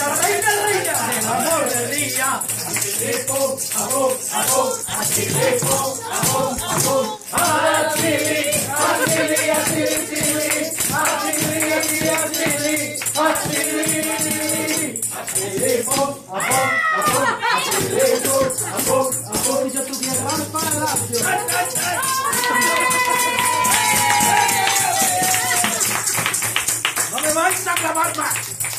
la reina del amor del día. Achilipo, amor, amor, achilipo, amor, amor. Achili, achili, achili, achili, achili, achili, achili. Achilipo, amor, amor, achilipo, amor, amor. Y yo tuviera gran palacio. ¡No me vais a clavar más!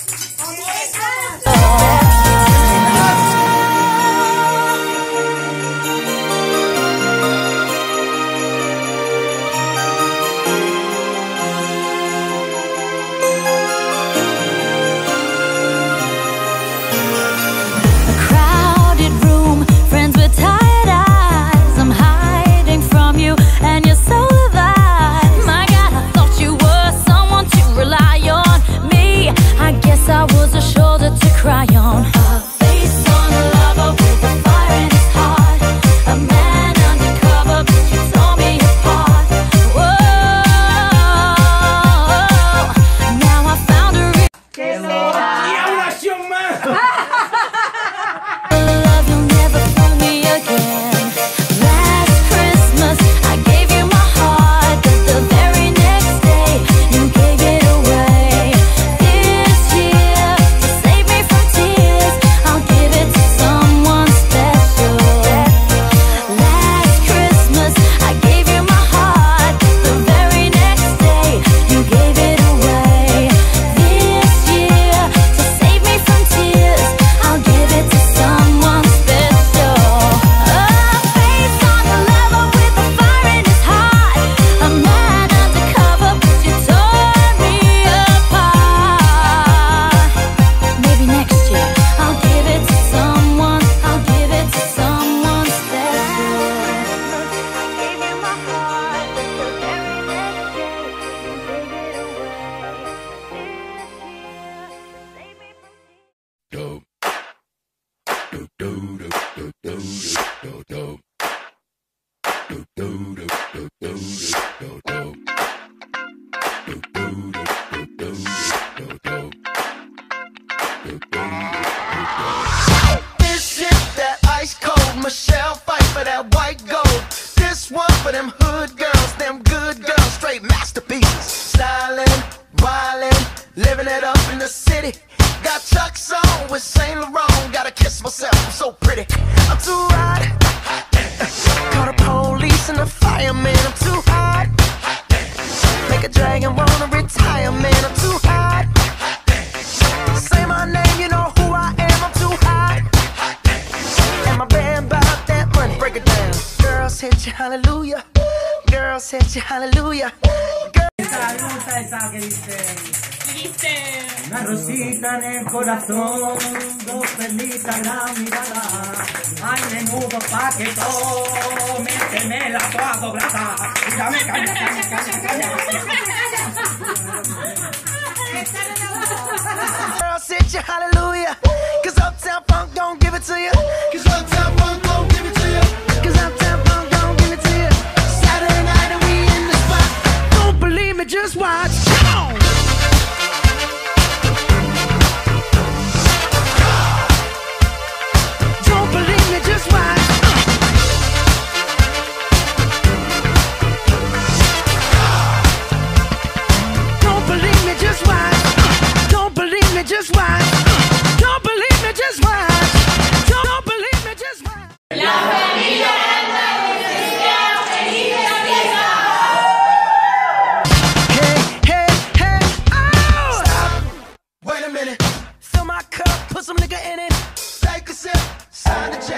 Michelle fight for that white gold. This one for them hood girls, them good girls, straight masterpieces. Stylin', wildin', living it up in the city. Got Chuck's on with Saint Laurent. Gotta kiss myself, I'm so pretty. I'm too hot. Call the police and the fireman. I'm too hot. Make a dragon wanna retire, man. I'm too hot. Say my name, you know who I am. I'm too hot. And my band bought that money. Break it down. Girls hit you, hallelujah. Girls hit you, hallelujah. Esa que dice una rosita en el corazón, dos perlitas en la mirada, ay menudo paquetón, méteme la toa doblada, y dame caña, caña, caña, caña. Girls hit you, hallelujah. Cause Uptown Funk don't give it to you. Cause Uptown Funk don't give it to you. Cause Uptown Funk don't give it to you. Saturday night and we in the spot. Don't believe me, just watch. Don't believe me, just watch. Don't believe me, just watch. Don't believe me, just watch. Don't believe me, just watch. Don't believe me, just watch. La familia Oh! Stop. Wait a minute. Fill my cup, put some nigga in it. Take a sip, sign the check.